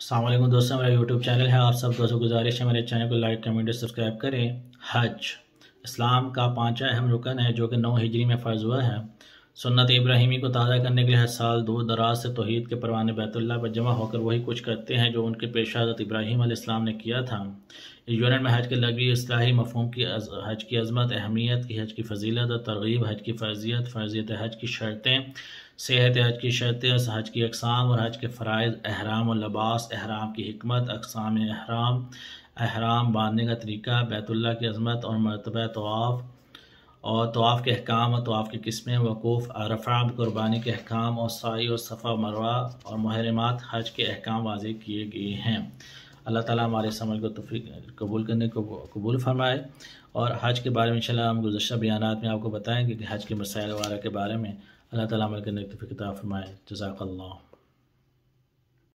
अस्सलाम वालेकुम दोस्तों, मेरा यूट्यूब चैनल है। आप सब दोस्तों गुजारिश है मेरे चैनल को लाइक कमेंट और सब्सक्राइब करें। हज इस्लाम का पांचवा अहम रुकन है जो कि 9 हिजरी में फ़र्ज़ हुआ है। सुन्नत इब्राहिमी को ताज़ा करने के लिए हर साल दूर दराज से तौहीद के परवाने बैतुल्लाह पर जमा होकर वही कुछ करते हैं जो उनके पेशा हज़रत इब्राहीम अलैहिस्सलाम ने किया था। इस यूनिट में हज के लगी इस्लाही मफ़हूम की, हज की अज़मत, अहमियत की, हज की फ़जीलत और तरग़ीब, हज की फ़र्ज़ियत, फ़र्ज़ियत हज की शर्तें, सेहत हज की शर्तें, हज की अक़साम और हज के फ़राइज़, अहराम और लिबास, अहराम की हिकमत, अक़साम अहराम, अहराम बांधने का तरीका, बैतुल्लाह की अज़मत और मरतबा तवाफ़ और तवाफ़ के अहकाम और तवाफ़ की किस्में, वकूफ़, अरफ़ा, कुर्बानी के अहकाम और साई और सफ़ा मरवा और मुहर्रमात हज के अहकाम वाज़ेह किए गए हैं। अल्लाह ताला हमारे समझ को तौफ़ीक़ कबूल करने को कबूल फ़रमाए। और हज के बारे में इंशाअल्लाह हम गुज़श्ता बयानात में आपको बताएँगे कि हज के मसाइल वगैरह के बारे में। अल्लाह ताला अमल करने की तौफ़ीक़ अता फ़रमाए। जज़ाकल्लाह।